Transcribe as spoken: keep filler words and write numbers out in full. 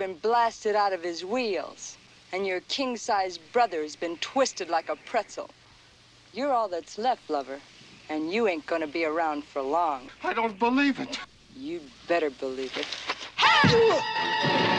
been blasted out of his wheels, and your king-sized brother's been twisted like a pretzel. You're all that's left, lover, and you ain't gonna be around for long. I don't believe it. You'd better believe it.